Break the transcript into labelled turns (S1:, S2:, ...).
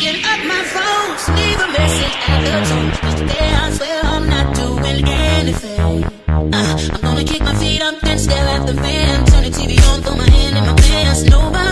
S1: picking up my phone, leave a message at the tone. Cause today I swear I'm not doing anything. I'm gonna kick my feet up and stare at the fan. Turn the TV on, throw my hand in my pants. Nobody